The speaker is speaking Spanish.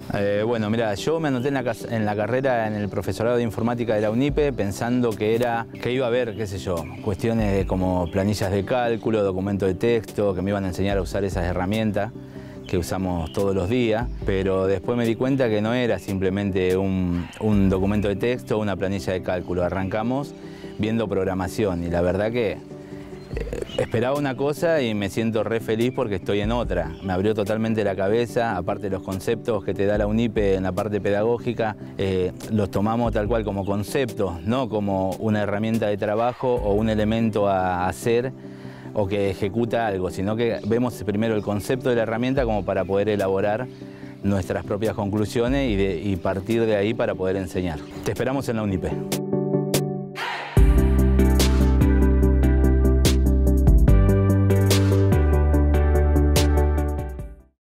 Bueno, mira, yo me anoté en la carrera en el profesorado de informática de la UNIPE pensando que iba a haber, qué sé yo, cuestiones como planillas de cálculo, documentos de texto, que me iban a enseñar a usar esas herramientas que usamos todos los días, pero después me di cuenta que no era simplemente un documento de texto o una planilla de cálculo. Arrancamos viendo programación y la verdad que esperaba una cosa y me siento re feliz porque estoy en otra. Me abrió totalmente la cabeza, aparte de los conceptos que te da la UNIPE en la parte pedagógica, los tomamos tal cual como conceptos, no como una herramienta de trabajo o un elemento a hacer o que ejecuta algo, sino que vemos primero el concepto de la herramienta como para poder elaborar nuestras propias conclusiones y partir de ahí para poder enseñar. Te esperamos en la UNIPE.